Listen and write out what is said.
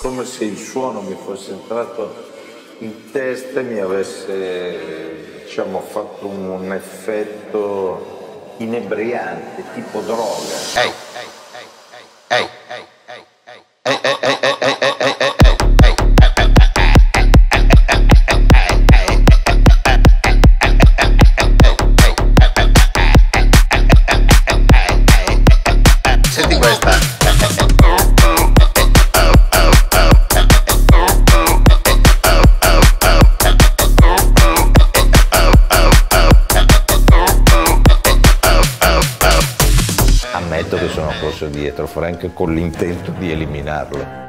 come se il suono mi fosse entrato in testa e mi avesse, diciamo, fatto un effetto inebriante, tipo droga. Ehi, ehi, senti questa. Ammetto che sono corso dietro, Frank, con l'intento di eliminarlo.